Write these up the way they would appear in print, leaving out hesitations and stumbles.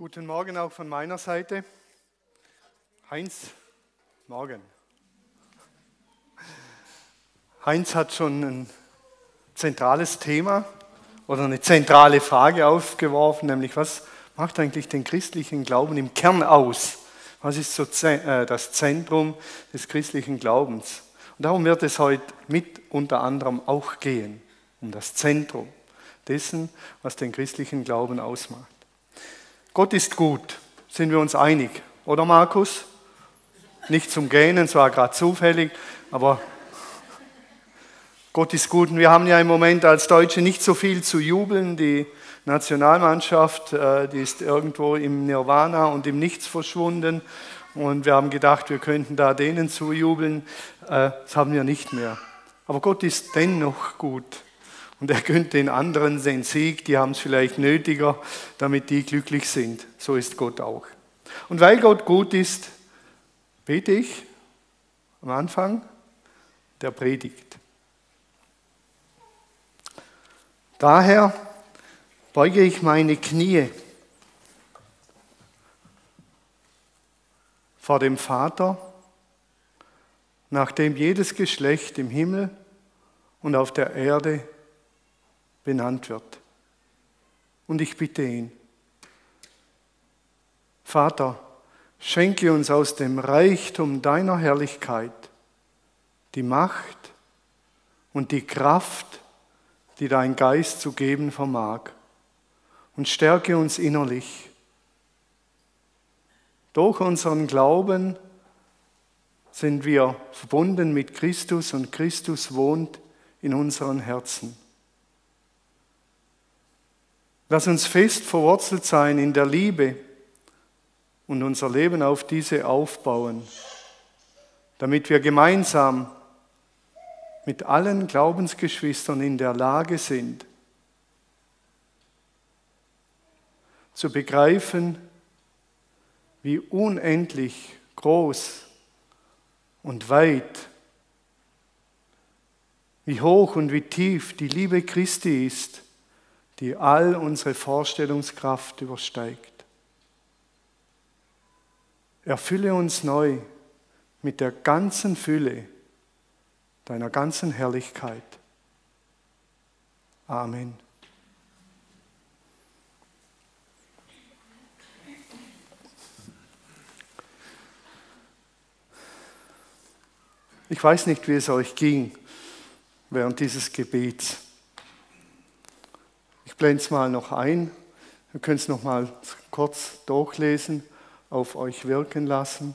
Guten Morgen auch von meiner Seite. Heinz, morgen. Heinz hat schon ein zentrales Thema oder eine zentrale Frage aufgeworfen, nämlich was macht eigentlich den christlichen Glauben im Kern aus? Was ist so das Zentrum des christlichen Glaubens? Und darum wird es heute mit unter anderem auch gehen, um das Zentrum dessen, was den christlichen Glauben ausmacht. Gott ist gut, sind wir uns einig, oder Markus? Nicht zum Gähnen, es war gerade zufällig, aber Gott ist gut. Und wir haben ja im Moment als Deutsche nicht so viel zu jubeln. Die Nationalmannschaft, die ist irgendwo im Nirvana und im Nichts verschwunden. Und wir haben gedacht, wir könnten da denen zujubeln. Das haben wir nicht mehr. Aber Gott ist dennoch gut. Und er gönnt den anderen den Sieg, die haben es vielleicht nötiger, damit die glücklich sind. So ist Gott auch. Und weil Gott gut ist, bete ich am Anfang der Predigt. Daher beuge ich meine Knie vor dem Vater, nach dem jedes Geschlecht im Himmel und auf der Erde benannt wird. Und ich bitte ihn, Vater, schenke uns aus dem Reichtum deiner Herrlichkeit die Macht und die Kraft, die dein Geist zu geben vermag, und stärke uns innerlich. Durch unseren Glauben sind wir verbunden mit Christus und Christus wohnt in unseren Herzen. Lass uns fest verwurzelt sein in der Liebe und unser Leben auf diese aufbauen, damit wir gemeinsam mit allen Glaubensgeschwistern in der Lage sind, zu begreifen, wie unendlich groß und weit, wie hoch und wie tief die Liebe Christi ist, die all unsere Vorstellungskraft übersteigt. Erfülle uns neu mit der ganzen Fülle deiner ganzen Herrlichkeit. Amen. Ich weiß nicht, wie es euch ging während dieses Gebets. Ich blende es mal noch ein. Ihr könnt es noch mal kurz durchlesen, auf euch wirken lassen.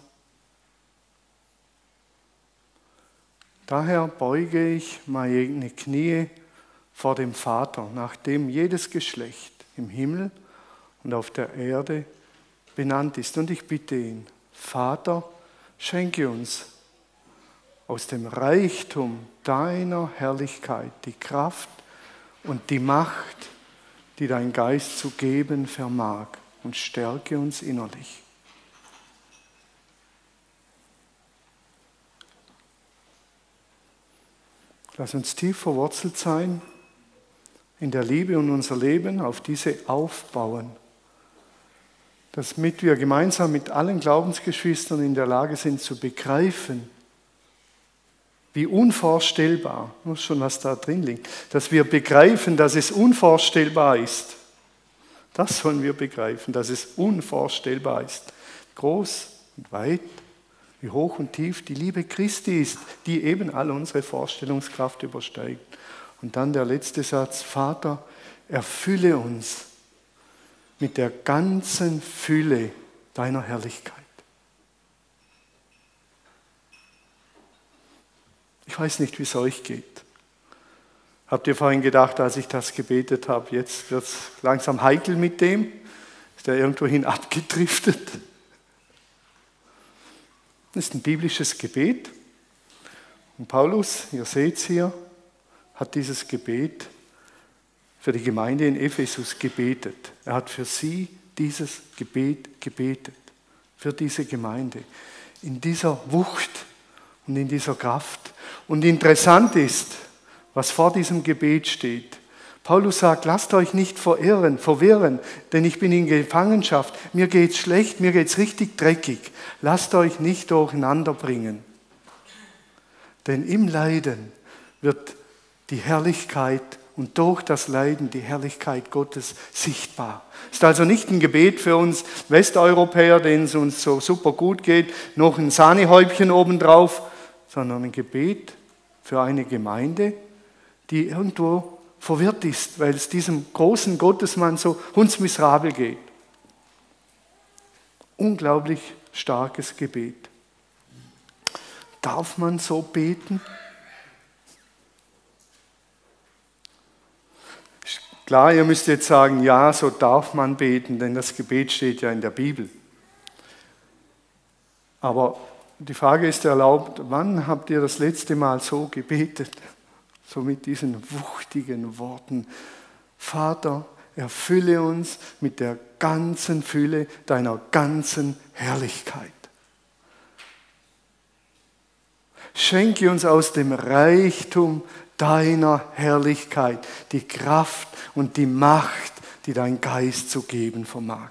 Daher beuge ich meine Knie vor dem Vater, nach dem jedes Geschlecht im Himmel und auf der Erde benannt ist. Und ich bitte ihn, Vater, schenke uns aus dem Reichtum deiner Herrlichkeit die Kraft und die Macht, die dein Geist zu geben vermag, und stärke uns innerlich. Lass uns tief verwurzelt sein in der Liebe und unser Leben auf diese aufbauen, damit wir gemeinsam mit allen Glaubensgeschwistern in der Lage sind zu begreifen, wie unvorstellbar, muss schon was da drin liegt, dass wir begreifen, dass es unvorstellbar ist. Das sollen wir begreifen, dass es unvorstellbar ist. Groß und weit, wie hoch und tief die Liebe Christi ist, die eben all unsere Vorstellungskraft übersteigt. Und dann der letzte Satz, Vater, erfülle uns mit der ganzen Fülle deiner Herrlichkeit. Ich weiß nicht, wie es euch geht. Habt ihr vorhin gedacht, als ich das gebetet habe, jetzt wird es langsam heikel mit dem? Ist er irgendwohin abgedriftet? Das ist ein biblisches Gebet. Und Paulus, ihr seht es hier, hat dieses Gebet für die Gemeinde in Ephesus gebetet. Er hat für sie dieses Gebet gebetet, für diese Gemeinde. In dieser Wucht und in dieser Kraft. Und interessant ist, was vor diesem Gebet steht. Paulus sagt, lasst euch nicht verwirren, denn ich bin in Gefangenschaft. Mir geht's schlecht, mir geht's richtig dreckig. Lasst euch nicht durcheinander bringen. Denn im Leiden wird die Herrlichkeit und durch das Leiden die Herrlichkeit Gottes sichtbar. Ist also nicht ein Gebet für uns Westeuropäer, denen es uns so super gut geht, noch ein Sahnehäubchen obendrauf, sondern ein Gebet für eine Gemeinde, die irgendwo verwirrt ist, weil es diesem großen Gottesmann so hundsmiserabel geht. Unglaublich starkes Gebet. Darf man so beten? Klar, ihr müsst jetzt sagen, ja, so darf man beten, denn das Gebet steht ja in der Bibel. Aber die Frage ist erlaubt, wann habt ihr das letzte Mal so gebetet? So mit diesen wuchtigen Worten. Vater, erfülle uns mit der ganzen Fülle deiner ganzen Herrlichkeit. Schenke uns aus dem Reichtum deiner Herrlichkeit die Kraft und die Macht, die dein Geist zu geben vermag.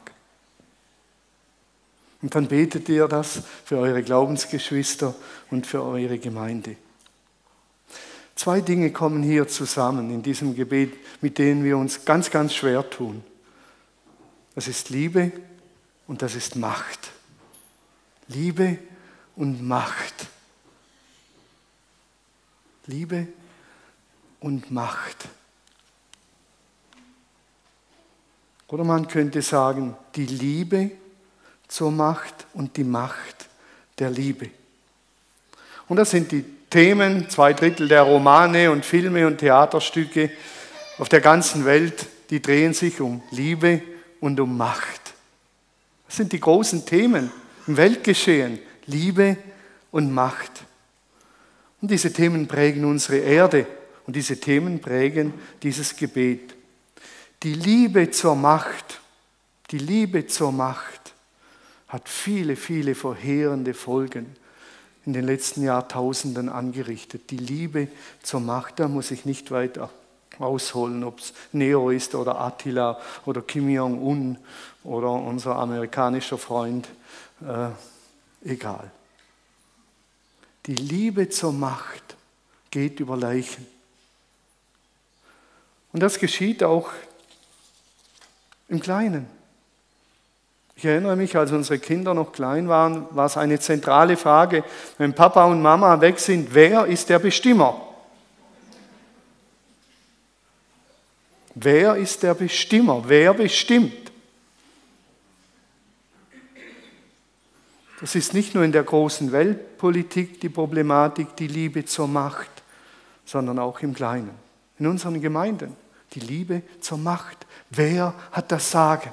Und dann betet ihr das für eure Glaubensgeschwister und für eure Gemeinde. 2 Dinge kommen hier zusammen in diesem Gebet, mit denen wir uns ganz, ganz schwer tun. Das ist Liebe und das ist Macht. Liebe und Macht. Liebe und Macht. Oder man könnte sagen, die Liebe zur Macht und die Macht der Liebe. Und das sind die Themen, 2/3 der Romane und Filme und Theaterstücke auf der ganzen Welt, die drehen sich um Liebe und um Macht. Das sind die großen Themen im Weltgeschehen, Liebe und Macht. Und diese Themen prägen unsere Erde und diese Themen prägen dieses Gebet. Die Liebe zur Macht hat viele, viele verheerende Folgen in den letzten Jahrtausenden angerichtet. Die Liebe zur Macht, da muss ich nicht weiter ausholen, ob es Nero ist oder Attila oder Kim Jong-un oder unser amerikanischer Freund, egal. Die Liebe zur Macht geht über Leichen. Und das geschieht auch im Kleinen. Ich erinnere mich, als unsere Kinder noch klein waren, war es eine zentrale Frage, wenn Papa und Mama weg sind, wer ist der Bestimmer? Wer ist der Bestimmer? Wer bestimmt? Das ist nicht nur in der großen Weltpolitik die Problematik, die Liebe zur Macht, sondern auch im Kleinen, in unseren Gemeinden. Die Liebe zur Macht. Wer hat das Sagen?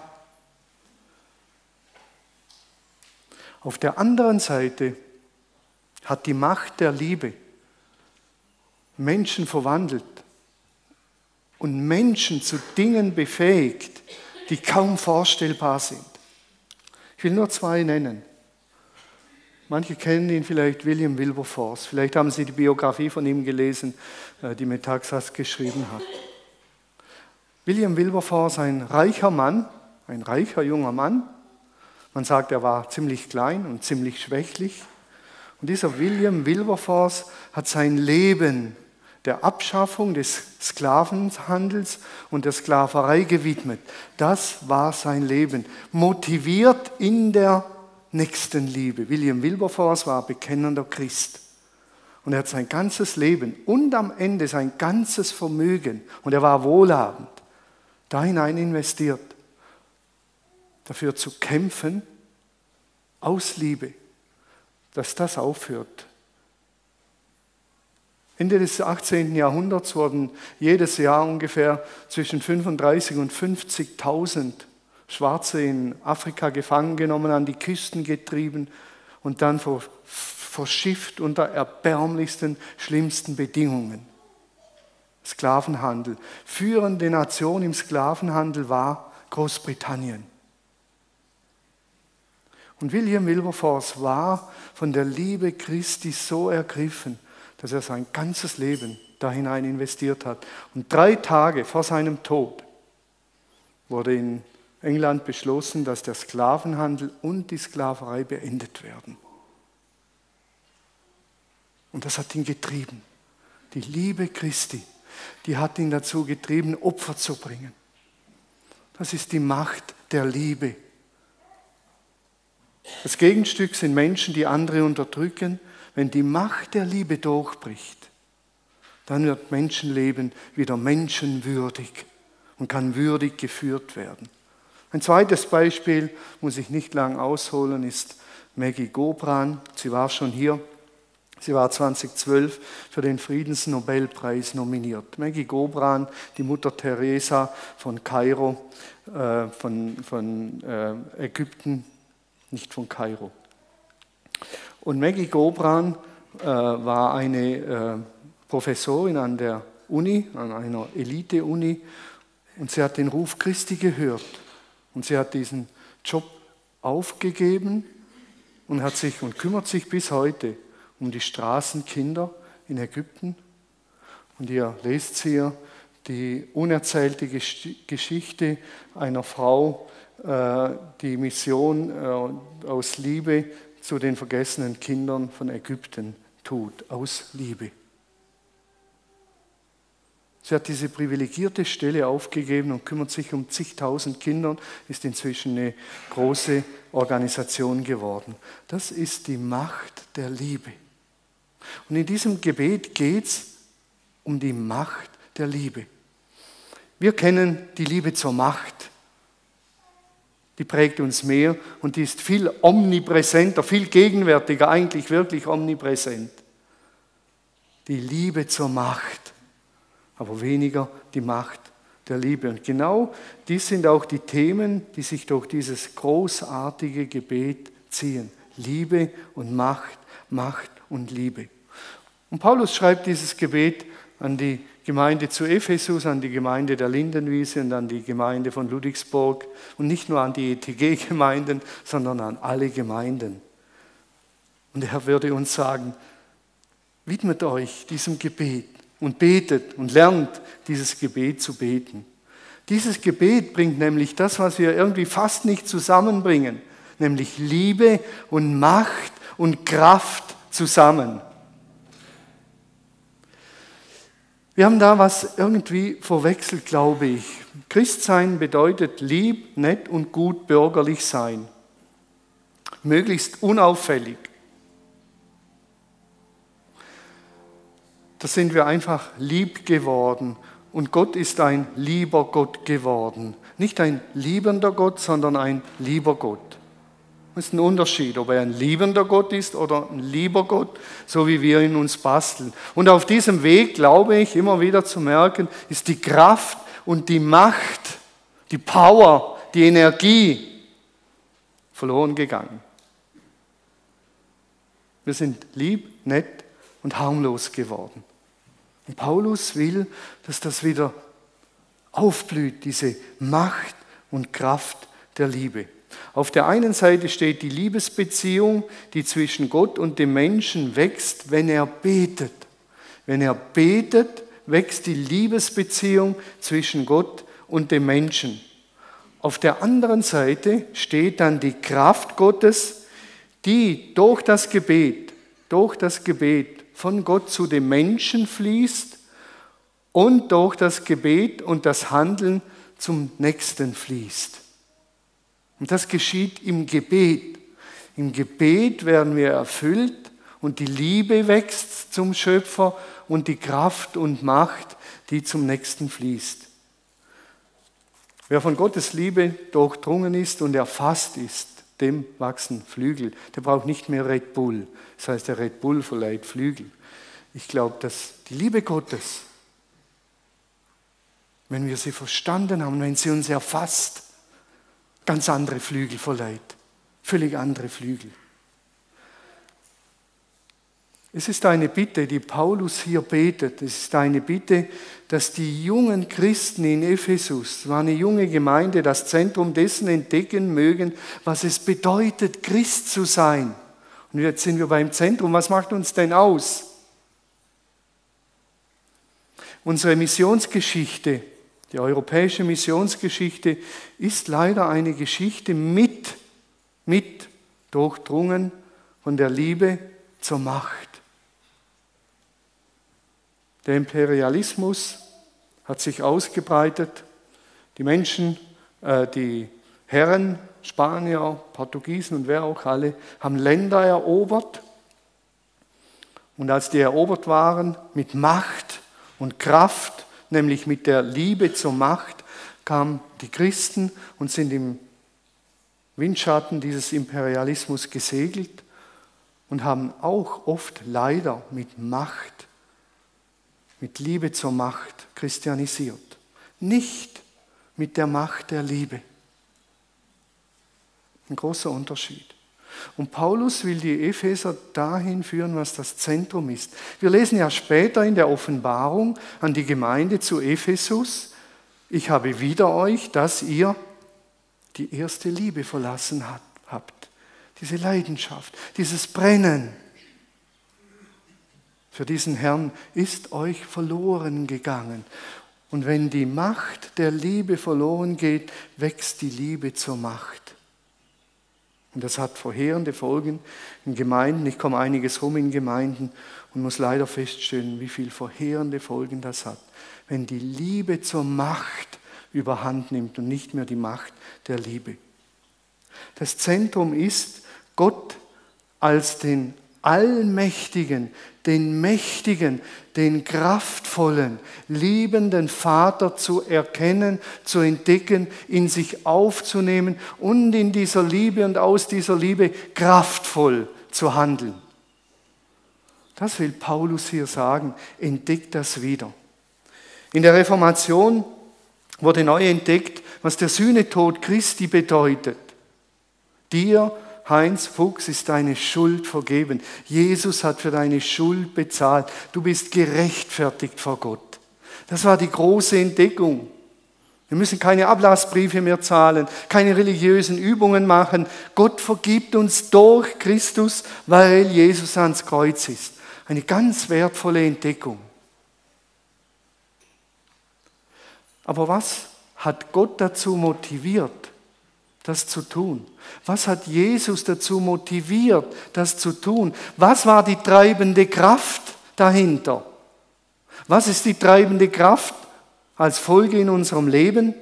Auf der anderen Seite hat die Macht der Liebe Menschen verwandelt und Menschen zu Dingen befähigt, die kaum vorstellbar sind. Ich will nur 2 nennen. Manche kennen ihn vielleicht, William Wilberforce. Vielleicht haben Sie die Biografie von ihm gelesen, die Metaxas geschrieben hat. William Wilberforce, ein reicher Mann, ein reicher junger Mann. Man sagt, er war ziemlich klein und ziemlich schwächlich. Und dieser William Wilberforce hat sein Leben der Abschaffung des Sklavenhandels und der Sklaverei gewidmet. Das war sein Leben, motiviert in der Nächstenliebe. William Wilberforce war bekennender Christ. Und er hat sein ganzes Leben und am Ende sein ganzes Vermögen, und er war wohlhabend, da hinein investiert, dafür zu kämpfen, aus Liebe, dass das aufhört. Ende des 18. Jahrhunderts wurden jedes Jahr ungefähr zwischen 35.000 und 50.000 Schwarze in Afrika gefangen genommen, an die Küsten getrieben und dann verschifft unter erbärmlichsten, schlimmsten Bedingungen. Sklavenhandel. Führende Nation im Sklavenhandel war Großbritannien. Und William Wilberforce war von der Liebe Christi so ergriffen, dass er sein ganzes Leben da hinein investiert hat. Und 3 Tage vor seinem Tod wurde in England beschlossen, dass der Sklavenhandel und die Sklaverei beendet werden. Und das hat ihn getrieben. Die Liebe Christi, die hat ihn dazu getrieben, Opfer zu bringen. Das ist die Macht der Liebe. Das Gegenstück sind Menschen, die andere unterdrücken. Wenn die Macht der Liebe durchbricht, dann wird Menschenleben wieder menschenwürdig und kann würdig geführt werden. Ein zweites Beispiel, muss ich nicht lang ausholen, ist Maggie Gobran. Sie war schon hier. Sie war 2012 für den Friedensnobelpreis nominiert. Maggie Gobran, die Mutter Teresa von Kairo, von Ägypten, nicht von Kairo. Und Maggie Gobran war eine Professorin an der Uni, an einer Elite-Uni, und sie hat den Ruf Christi gehört. Und sie hat diesen Job aufgegeben und kümmert sich bis heute um die Straßenkinder in Ägypten. Und ihr lest hier die unerzählte Geschichte einer Frau, die Mission aus Liebe zu den vergessenen Kindern von Ägypten tut, aus Liebe. Sie hat diese privilegierte Stelle aufgegeben und kümmert sich um zigtausend Kinder, ist inzwischen eine große Organisation geworden. Das ist die Macht der Liebe. Und in diesem Gebet geht es um die Macht der Liebe. Wir kennen die Liebe zur Macht. Die prägt uns mehr und die ist viel omnipräsenter, viel gegenwärtiger, eigentlich wirklich omnipräsent. Die Liebe zur Macht, aber weniger die Macht der Liebe. Und genau dies sind auch die Themen, die sich durch dieses großartige Gebet ziehen. Liebe und Macht, Macht und Liebe. Und Paulus schreibt dieses Gebet an die Gemeinde zu Ephesus, an die Gemeinde der Lindenwiese und an die Gemeinde von Ludwigsburg und nicht nur an die ETG-Gemeinden, sondern an alle Gemeinden. Und er würde uns sagen, widmet euch diesem Gebet und betet und lernt dieses Gebet zu beten. Dieses Gebet bringt nämlich das, was wir irgendwie fast nicht zusammenbringen, nämlich Liebe und Macht und Kraft zusammen. Wir haben da was irgendwie verwechselt, glaube ich. Christsein bedeutet lieb, nett und gut bürgerlich sein. Möglichst unauffällig. Da sind wir einfach lieb geworden. Und Gott ist ein lieber Gott geworden. Nicht ein liebender Gott, sondern ein lieber Gott. Das ist ein Unterschied, ob er ein liebender Gott ist oder ein lieber Gott, so wie wir in uns basteln. Und auf diesem Weg, glaube ich, immer wieder zu merken, ist die Kraft und die Macht, die Power, die Energie verloren gegangen. Wir sind lieb, nett und harmlos geworden. Und Paulus will, dass das wieder aufblüht, diese Macht und Kraft der Liebe. Auf der einen Seite steht die Liebesbeziehung, die zwischen Gott und dem Menschen wächst, wenn er betet. Wenn er betet, wächst die Liebesbeziehung zwischen Gott und dem Menschen. Auf der anderen Seite steht dann die Kraft Gottes, die durch das Gebet von Gott zu dem Menschen fließt und durch das Gebet und das Handeln zum Nächsten fließt. Und das geschieht im Gebet. Im Gebet werden wir erfüllt und die Liebe wächst zum Schöpfer und die Kraft und Macht, die zum Nächsten fließt. Wer von Gottes Liebe durchdrungen ist und erfasst ist, dem wachsen Flügel. Der braucht nicht mehr Red Bull. Das heißt, der Red Bull verleiht Flügel. Ich glaube, dass die Liebe Gottes, wenn wir sie verstanden haben, wenn sie uns erfasst, ganz andere Flügel verleiht. Völlig andere Flügel. Es ist eine Bitte, die Paulus hier betet. Es ist eine Bitte, dass die jungen Christen in Ephesus, es war eine junge Gemeinde, das Zentrum dessen entdecken mögen, was es bedeutet, Christ zu sein. Und jetzt sind wir beim Zentrum. Was macht uns denn aus? Unsere Missionsgeschichte, die europäische Missionsgeschichte, ist leider eine Geschichte mit durchdrungen von der Liebe zur Macht. Der Imperialismus hat sich ausgebreitet. Die Menschen, die Herren, Spanier, Portugiesen und wer auch alle, haben Länder erobert. Und als die erobert waren mit Macht und Kraft, nämlich mit der Liebe zur Macht, kamen die Christen und sind im Windschatten dieses Imperialismus gesegelt und haben auch oft leider mit Macht, mit Liebe zur Macht christianisiert. Nicht mit der Macht der Liebe. Ein großer Unterschied. Und Paulus will die Epheser dahin führen, was das Zentrum ist. Wir lesen ja später in der Offenbarung an die Gemeinde zu Ephesus: Ich habe wider euch, dass ihr die erste Liebe verlassen habt. Diese Leidenschaft, dieses Brennen für diesen Herrn ist euch verloren gegangen. Und wenn die Macht der Liebe verloren geht, wächst die Liebe zur Macht. Und das hat verheerende Folgen in Gemeinden. Ich komme einiges rum in Gemeinden und muss leider feststellen, wie viel verheerende Folgen das hat. Wenn die Liebe zur Macht überhand nimmt und nicht mehr die Macht der Liebe. Das Zentrum ist, Gott als den allmächtigen, den mächtigen, den kraftvollen, liebenden Vater zu erkennen, zu entdecken, in sich aufzunehmen und in dieser Liebe und aus dieser Liebe kraftvoll zu handeln. Das will Paulus hier sagen, entdeckt das wieder. In der Reformation wurde neu entdeckt, was der Sühnetod Christi bedeutet. Dir, Heinz Fuchs, ist deine Schuld vergeben. Jesus hat für deine Schuld bezahlt. Du bist gerechtfertigt vor Gott. Das war die große Entdeckung. Wir müssen keine Ablassbriefe mehr zahlen, keine religiösen Übungen machen. Gott vergibt uns durch Christus, weil Jesus ans Kreuz ist. Eine ganz wertvolle Entdeckung. Aber was hat Gott dazu motiviert, das zu tun? Was hat Jesus dazu motiviert, das zu tun? Was war die treibende Kraft dahinter? Was ist die treibende Kraft als Folge in unserem Leben?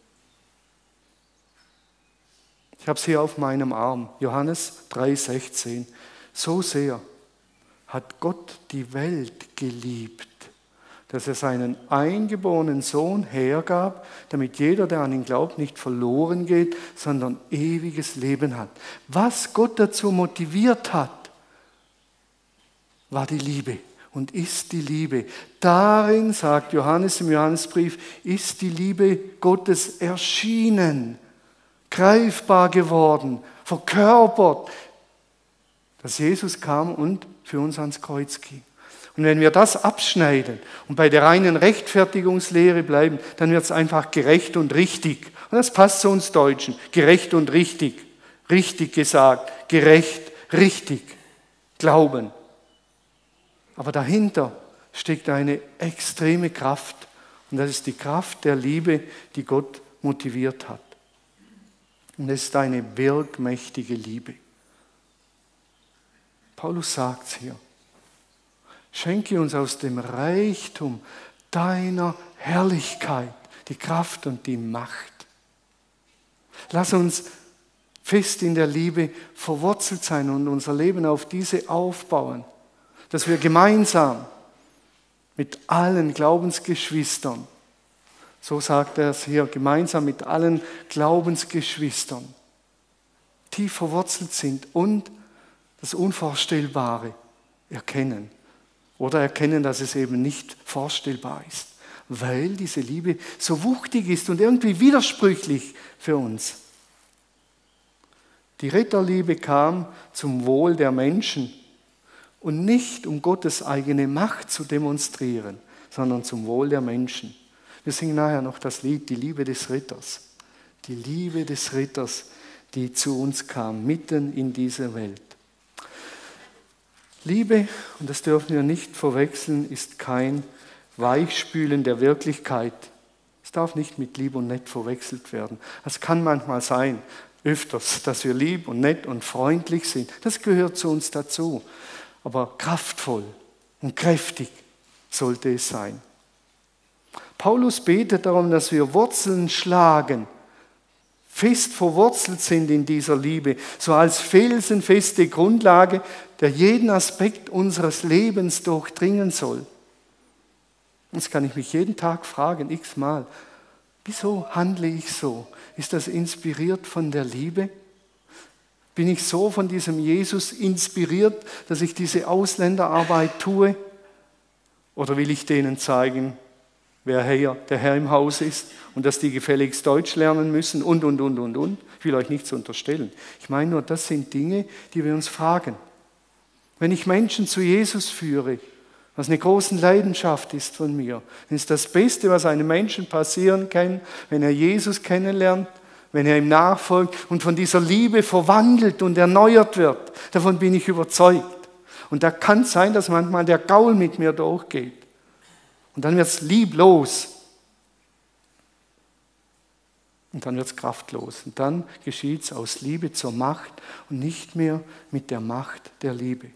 Ich habe es hier auf meinem Arm, Johannes 3,16. So sehr hat Gott die Welt geliebt, dass er seinen eingeborenen Sohn hergab, damit jeder, der an ihn glaubt, nicht verloren geht, sondern ewiges Leben hat. Was Gott dazu motiviert hat, war die Liebe und ist die Liebe. Darin, sagt Johannes im Johannesbrief, ist die Liebe Gottes erschienen, greifbar geworden, verkörpert, dass Jesus kam und für uns ans Kreuz ging. Und wenn wir das abschneiden und bei der reinen Rechtfertigungslehre bleiben, dann wird es einfach gerecht und richtig. Und das passt zu uns Deutschen. Gerecht und richtig. Richtig gesagt. Gerecht, richtig. Glauben. Aber dahinter steckt eine extreme Kraft. Und das ist die Kraft der Liebe, die Gott motiviert hat. Und es ist eine wirkmächtige Liebe. Paulus sagt es hier. Schenke uns aus dem Reichtum deiner Herrlichkeit die Kraft und die Macht. Lass uns fest in der Liebe verwurzelt sein und unser Leben auf diese aufbauen, dass wir gemeinsam mit allen Glaubensgeschwistern, so sagt er es hier, gemeinsam mit allen Glaubensgeschwistern tief verwurzelt sind und das Unvorstellbare erkennen. Oder erkennen, dass es eben nicht vorstellbar ist, weil diese Liebe so wuchtig ist und irgendwie widersprüchlich für uns. Die Retterliebe kam zum Wohl der Menschen und nicht um Gottes eigene Macht zu demonstrieren, sondern zum Wohl der Menschen. Wir singen nachher noch das Lied, die Liebe des Ritters. Die Liebe des Ritters, die zu uns kam, mitten in dieser Welt. Liebe, und das dürfen wir nicht verwechseln, ist kein Weichspülen der Wirklichkeit. Es darf nicht mit lieb und nett verwechselt werden. Es kann manchmal sein, öfters, dass wir lieb und nett und freundlich sind. Das gehört zu uns dazu. Aber kraftvoll und kräftig sollte es sein. Paulus betet darum, dass wir Wurzeln schlagen, fest verwurzelt sind in dieser Liebe, so als felsenfeste Grundlage, der jeden Aspekt unseres Lebens durchdringen soll. Jetzt kann ich mich jeden Tag fragen, x-mal, wieso handle ich so? Ist das inspiriert von der Liebe? Bin ich so von diesem Jesus inspiriert, dass ich diese Ausländerarbeit tue? Oder will ich denen zeigen, wer der Herr im Haus ist und dass die gefälligst Deutsch lernen müssen und. Ich will euch nichts unterstellen. Ich meine nur, das sind Dinge, die wir uns fragen. Wenn ich Menschen zu Jesus führe, was eine große Leidenschaft ist von mir, dann ist das Beste, was einem Menschen passieren kann, wenn er Jesus kennenlernt, wenn er ihm nachfolgt und von dieser Liebe verwandelt und erneuert wird. Davon bin ich überzeugt. Und da kann es sein, dass manchmal der Gaul mit mir durchgeht. Und dann wird es lieblos. Und dann wird es kraftlos. Und dann geschieht es aus Liebe zur Macht und nicht mehr mit der Macht der Liebe.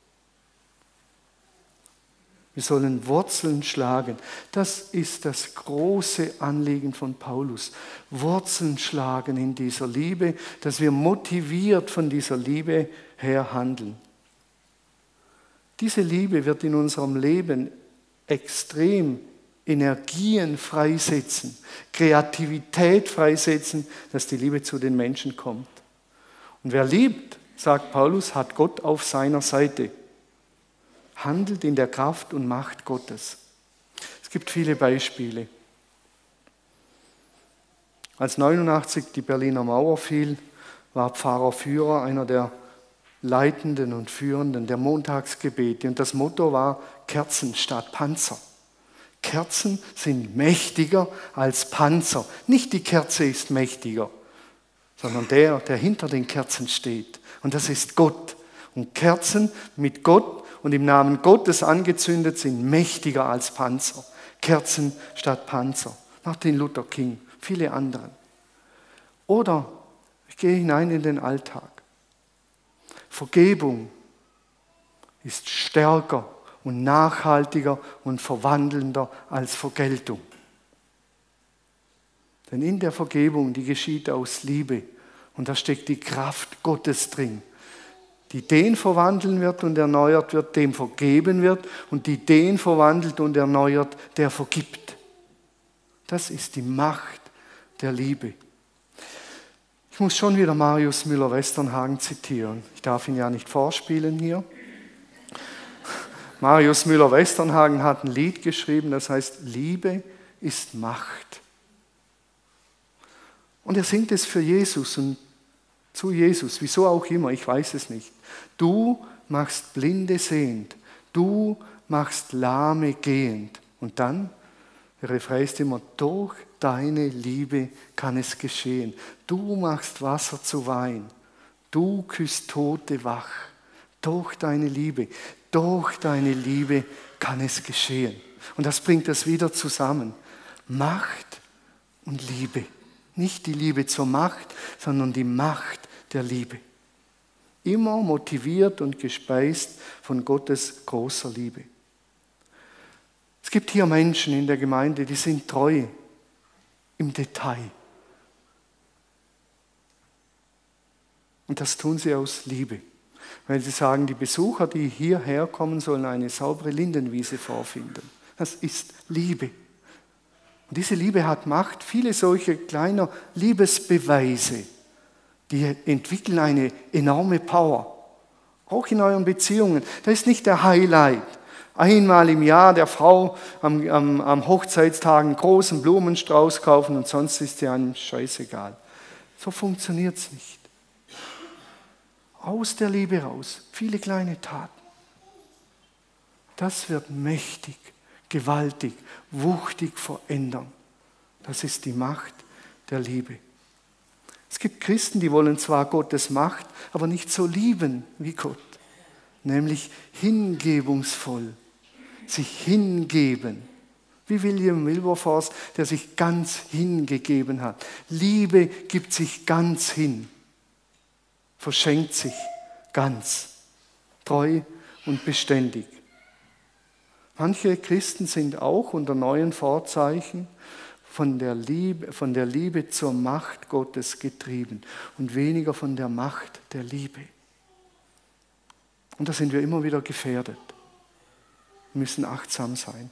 Wir sollen Wurzeln schlagen. Das ist das große Anliegen von Paulus. Wurzeln schlagen in dieser Liebe, dass wir motiviert von dieser Liebe her handeln. Diese Liebe wird in unserem Leben extrem Energien freisetzen, Kreativität freisetzen, dass die Liebe zu den Menschen kommt. Und wer liebt, sagt Paulus, hat Gott auf seiner Seite. Handelt in der Kraft und Macht Gottes. Es gibt viele Beispiele. Als 1989 die Berliner Mauer fiel, war Pfarrer Führer einer der Leitenden und Führenden der Montagsgebete. Und das Motto war Kerzen statt Panzer. Kerzen sind mächtiger als Panzer. Nicht die Kerze ist mächtiger, sondern der hinter den Kerzen steht. Und das ist Gott. Und Kerzen mit Gott und im Namen Gottes angezündet sind mächtiger als Panzer. Kerzen statt Panzer. Martin Luther King, viele andere. Oder ich gehe hinein in den Alltag. Vergebung ist stärker und nachhaltiger und verwandelnder als Vergeltung. Denn in der Vergebung, die geschieht aus Liebe und da steckt die Kraft Gottes drin, die den verwandeln wird und erneuert wird, dem vergeben wird und die den verwandelt und erneuert, der vergibt. Das ist die Macht der Liebe. Ich muss schon wieder Marius Müller-Westernhagen zitieren. Ich darf ihn ja nicht vorspielen hier. Marius Müller-Westernhagen hat ein Lied geschrieben, das heißt, Liebe ist Macht. Und er singt es für Jesus und zu Jesus, wieso auch immer, ich weiß es nicht. Du machst Blinde sehend, du machst Lahme gehend. Und dann, der Refrain ist immer, durch deine Liebe kann es geschehen. Du machst Wasser zu Wein, du küsst Tote wach. Durch deine Liebe kann es geschehen. Und das bringt das wieder zusammen. Macht und Liebe. Nicht die Liebe zur Macht, sondern die Macht der Liebe. Immer motiviert und gespeist von Gottes großer Liebe. Es gibt hier Menschen in der Gemeinde, die sind treu im Detail. Und das tun sie aus Liebe. Weil sie sagen, die Besucher, die hierher kommen, sollen eine saubere Lindenwiese vorfinden. Das ist Liebe. Und diese Liebe hat Macht. Viele solche kleiner Liebesbeweise, die entwickeln eine enorme Power. Auch in euren Beziehungen. Das ist nicht der Highlight. Einmal im Jahr der Frau am Hochzeitstag einen großen Blumenstrauß kaufen und sonst ist sie einem scheißegal. So funktioniert es nicht. Aus der Liebe raus, viele kleine Taten. Das wird mächtig, gewaltig, wuchtig verändern. Das ist die Macht der Liebe. Es gibt Christen, die wollen zwar Gottes Macht, aber nicht so lieben wie Gott. Nämlich hingebungsvoll, sich hingeben. Wie William Wilberforce, der sich ganz hingegeben hat. Liebe gibt sich ganz hin, verschenkt sich ganz, treu und beständig. Manche Christen sind auch unter neuen Vorzeichen von der Liebe zur Macht Gottes getrieben und weniger von der Macht der Liebe. Und da sind wir immer wieder gefährdet. Wir müssen achtsam sein.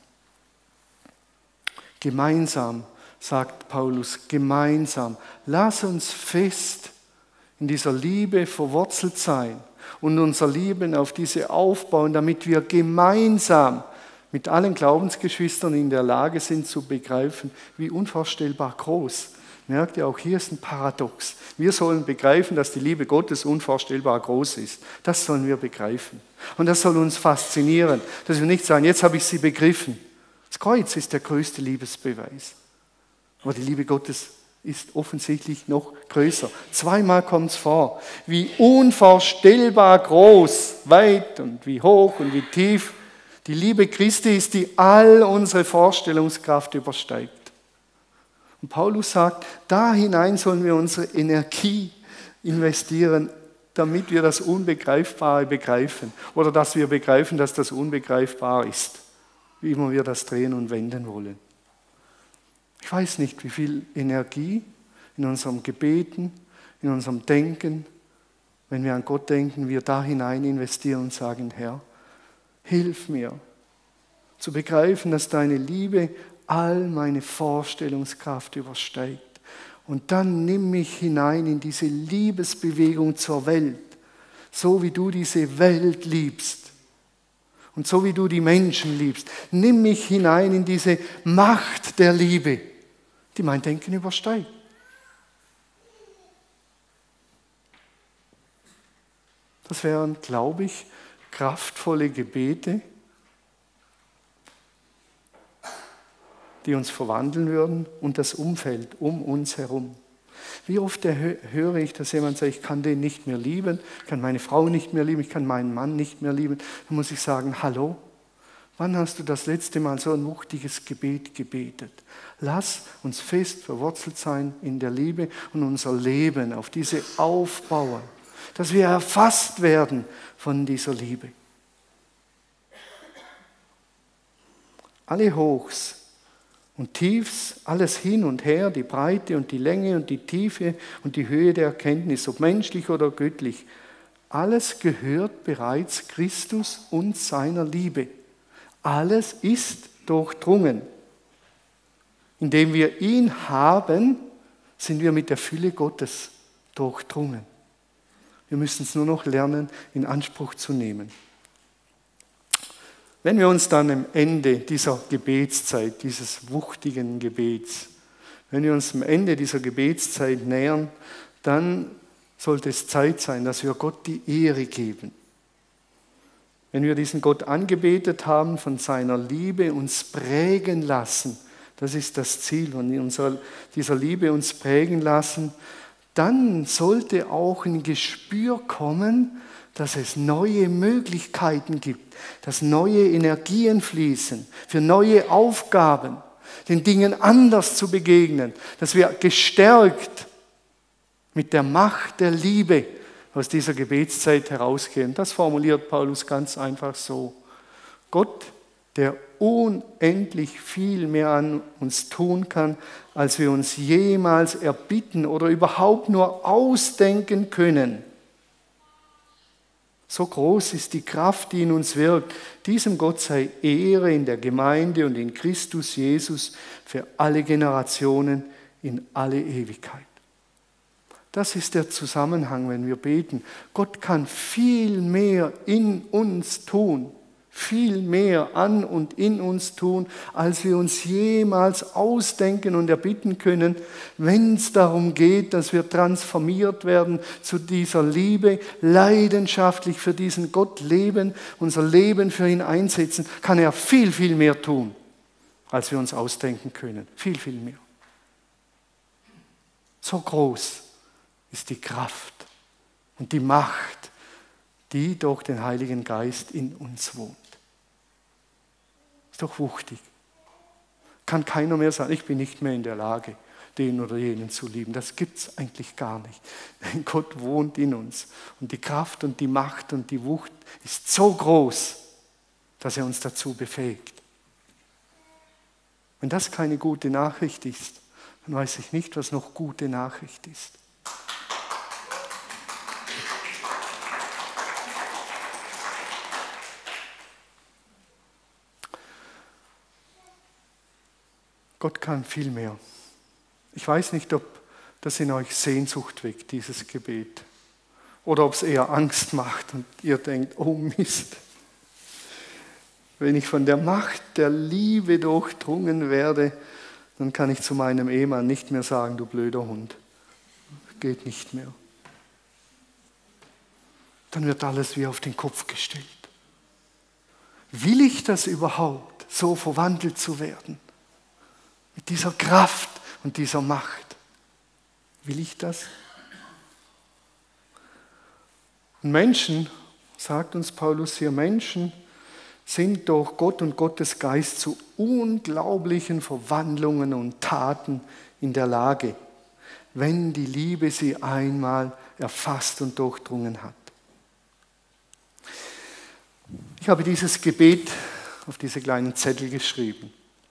Gemeinsam, sagt Paulus, gemeinsam. Lass uns fest in dieser Liebe verwurzelt sein und unser Leben auf diese aufbauen, damit wir gemeinsam mit allen Glaubensgeschwistern in der Lage sind zu begreifen, wie unvorstellbar groß. Merkt ihr, auch hier ist ein Paradox. Wir sollen begreifen, dass die Liebe Gottes unvorstellbar groß ist. Das sollen wir begreifen. Und das soll uns faszinieren, dass wir nicht sagen, jetzt habe ich sie begriffen. Das Kreuz ist der größte Liebesbeweis. Aber die Liebe Gottes ist offensichtlich noch größer. Zweimal kommt es vor, wie unvorstellbar groß, weit und wie hoch und wie tief die Liebe Christi ist, die all unsere Vorstellungskraft übersteigt. Und Paulus sagt, da hinein sollen wir unsere Energie investieren, damit wir das Unbegreifbare begreifen. Oder dass wir begreifen, dass das unbegreifbar ist. Wie immer wir das drehen und wenden wollen. Ich weiß nicht, wie viel Energie in unserem Gebeten, in unserem Denken, wenn wir an Gott denken, wir da hinein investieren und sagen, Herr, hilf mir zu begreifen, dass deine Liebe all meine Vorstellungskraft übersteigt. Und dann nimm mich hinein in diese Liebesbewegung zur Welt, so wie du diese Welt liebst und so wie du die Menschen liebst. Nimm mich hinein in diese Macht der Liebe, die mein Denken übersteigt. Das wären, glaube ich, kraftvolle Gebete, die uns verwandeln würden und das Umfeld um uns herum. Wie oft höre ich, dass jemand sagt, ich kann den nicht mehr lieben, ich kann meine Frau nicht mehr lieben, ich kann meinen Mann nicht mehr lieben. Dann muss ich sagen, hallo, wann hast du das letzte Mal so ein wuchtiges Gebet gebetet? Lass uns fest verwurzelt sein in der Liebe und unser Leben auf diese aufbauen, dass wir erfasst werden von dieser Liebe. Alle Hochs und Tiefs, alles hin und her, die Breite und die Länge und die Tiefe und die Höhe der Erkenntnis, ob menschlich oder göttlich, alles gehört bereits Christus und seiner Liebe. Alles ist durchdrungen. Indem wir ihn haben, sind wir mit der Fülle Gottes durchdrungen. Wir müssen es nur noch lernen, in Anspruch zu nehmen. Wenn wir uns dann am Ende dieser Gebetszeit, dieses wuchtigen Gebets, wenn wir uns am Ende dieser Gebetszeit nähern, dann sollte es Zeit sein, dass wir Gott die Ehre geben. Wenn wir diesen Gott angebetet haben, von seiner Liebe uns prägen lassen, das ist das Ziel, von dieser Liebe uns prägen lassen, dann sollte auch ein Gespür kommen, dass es neue Möglichkeiten gibt, dass neue Energien fließen für neue Aufgaben, den Dingen anders zu begegnen, dass wir gestärkt mit der Macht der Liebe aus dieser Gebetszeit herausgehen. Das formuliert Paulus ganz einfach so. Gott, der unendlich viel mehr an uns tun kann, als wir uns jemals erbitten oder überhaupt nur ausdenken können. So groß ist die Kraft, die in uns wirkt. Diesem Gott sei Ehre in der Gemeinde und in Christus Jesus für alle Generationen in alle Ewigkeit. Das ist der Zusammenhang, wenn wir beten. Gott kann viel mehr in uns tun, viel mehr an und in uns tun, als wir uns jemals ausdenken und erbitten können, wenn es darum geht, dass wir transformiert werden zu dieser Liebe, leidenschaftlich für diesen Gott leben, unser Leben für ihn einsetzen, kann er viel, viel mehr tun, als wir uns ausdenken können. Viel, viel mehr. So groß ist die Kraft und die Macht, die durch den Heiligen Geist in uns wohnt. Ist doch wuchtig. Kann keiner mehr sagen, ich bin nicht mehr in der Lage, den oder jenen zu lieben. Das gibt es eigentlich gar nicht. Denn Gott wohnt in uns. Und die Kraft und die Macht und die Wucht ist so groß, dass er uns dazu befähigt. Wenn das keine gute Nachricht ist, dann weiß ich nicht, was noch gute Nachricht ist. Gott kann viel mehr. Ich weiß nicht, ob das in euch Sehnsucht weckt, dieses Gebet. Oder ob es eher Angst macht und ihr denkt, oh Mist. Wenn ich von der Macht der Liebe durchdrungen werde, dann kann ich zu meinem Ehemann nicht mehr sagen, du blöder Hund. Geht nicht mehr. Dann wird alles wie auf den Kopf gestellt. Will ich das überhaupt, so verwandelt zu werden? Mit dieser Kraft und dieser Macht. Will ich das? Und Menschen, sagt uns Paulus hier, Menschen sind durch Gott und Gottes Geist zu unglaublichen Verwandlungen und Taten in der Lage, wenn die Liebe sie einmal erfasst und durchdrungen hat. Ich habe dieses Gebet auf diese kleinen Zettel geschrieben.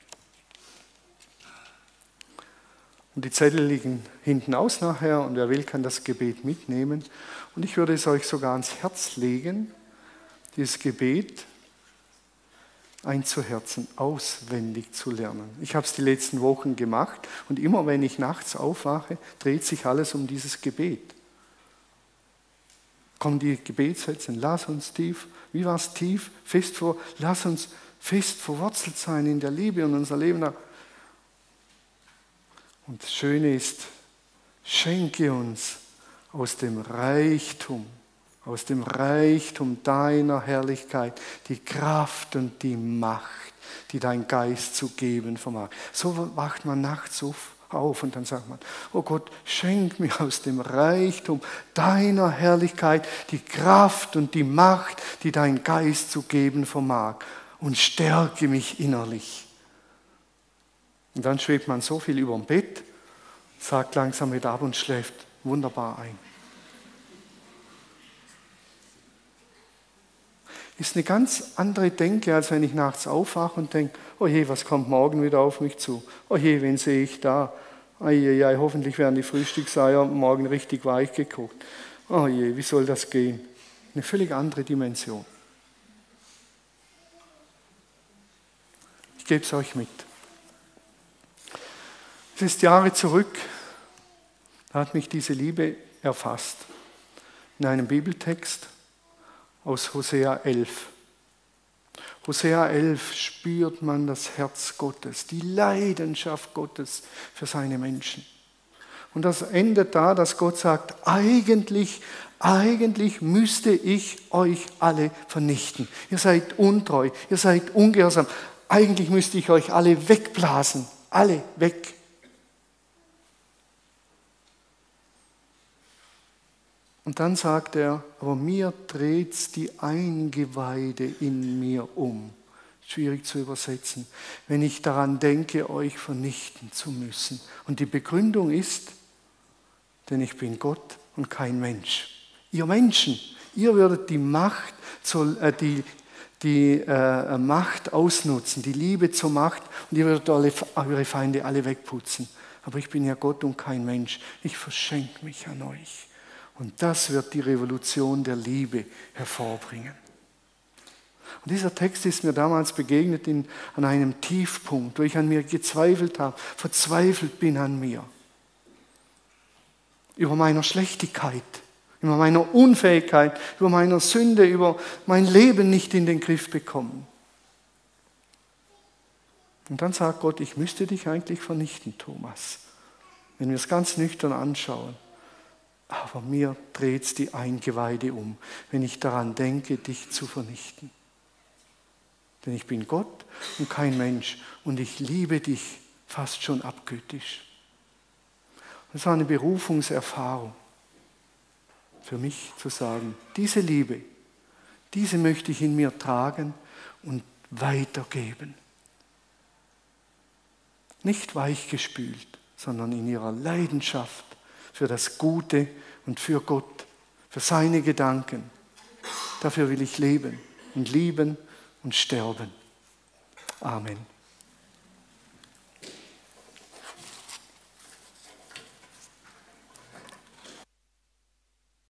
Und die Zettel liegen hinten aus nachher und wer will, kann das Gebet mitnehmen. Und ich würde es euch sogar ans Herz legen, dieses Gebet einzuherzen, auswendig zu lernen. Ich habe es die letzten Wochen gemacht und immer wenn ich nachts aufwache, dreht sich alles um dieses Gebet. Kommen die Gebetssätze, lass uns tief, wie war es tief, lass uns fest verwurzelt sein in der Liebe und unser Leben. Und das Schöne ist, schenke uns aus dem Reichtum deiner Herrlichkeit die Kraft und die Macht, die dein Geist zu geben vermag. So wacht man nachts auf und dann sagt man, oh Gott, schenk mir aus dem Reichtum deiner Herrlichkeit die Kraft und die Macht, die dein Geist zu geben vermag und stärke mich innerlich. Und dann schwebt man so viel über dem Bett, sagt langsam wieder ab und schläft wunderbar ein. Ist eine ganz andere Denke, als wenn ich nachts aufwache und denke, oh je, was kommt morgen wieder auf mich zu? Oh je, wen sehe ich da? Eieiei, hoffentlich werden die Frühstückseier morgen richtig weich gekocht. Oh je, wie soll das gehen? Eine völlig andere Dimension. Ich gebe es euch mit. Es ist Jahre zurück, da hat mich diese Liebe erfasst. In einem Bibeltext aus Hosea 11. Hosea 11 spürt man das Herz Gottes, die Leidenschaft Gottes für seine Menschen. Und das endet da, dass Gott sagt, eigentlich müsste ich euch alle vernichten. Ihr seid untreu, ihr seid ungehorsam. Eigentlich müsste ich euch alle wegblasen, alle weg. Und dann sagt er, aber mir dreht's die Eingeweide in mir um. Schwierig zu übersetzen, wenn ich daran denke, euch vernichten zu müssen. Und die Begründung ist, denn ich bin Gott und kein Mensch. Ihr Menschen, ihr würdet die Macht, Macht ausnutzen, die Liebe zur Macht und ihr würdet eure Feinde alle wegputzen. Aber ich bin ja Gott und kein Mensch. Ich verschenke mich an euch. Und das wird die Revolution der Liebe hervorbringen. Und dieser Text ist mir damals begegnet an einem Tiefpunkt, wo ich an mir gezweifelt habe, verzweifelt bin an mir. Über meiner Schlechtigkeit, über meiner Unfähigkeit, über meiner Sünde, über mein Leben nicht in den Griff bekommen. Und dann sagt Gott, ich müsste dich eigentlich vernichten, Thomas, wenn wir es ganz nüchtern anschauen. Aber mir dreht es die Eingeweide um, wenn ich daran denke, dich zu vernichten. Denn ich bin Gott und kein Mensch und ich liebe dich fast schon abgöttisch. Das war eine Berufungserfahrung für mich zu sagen, diese Liebe, diese möchte ich in mir tragen und weitergeben. Nicht weichgespült, sondern in ihrer Leidenschaft für das Gute und für Gott, für seine Gedanken. Dafür will ich leben und lieben und sterben. Amen.